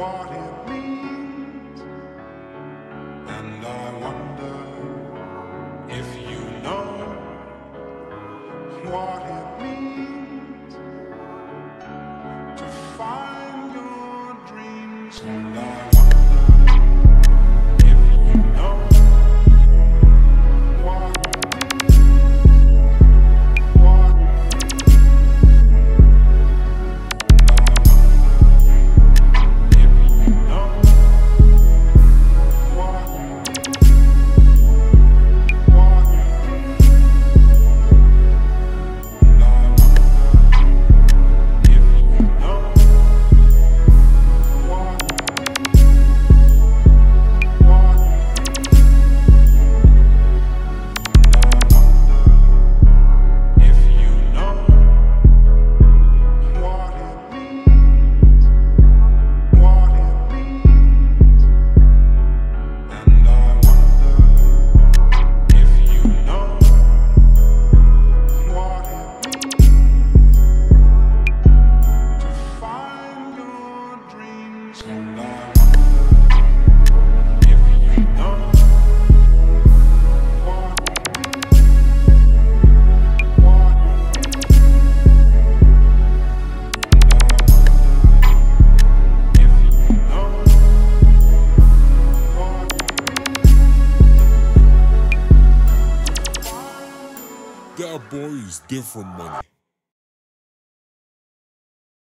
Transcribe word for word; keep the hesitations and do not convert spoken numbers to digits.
what it means, and I wonder if you know what it means to find your dreams, and I wonder if you know what what That boy is different money.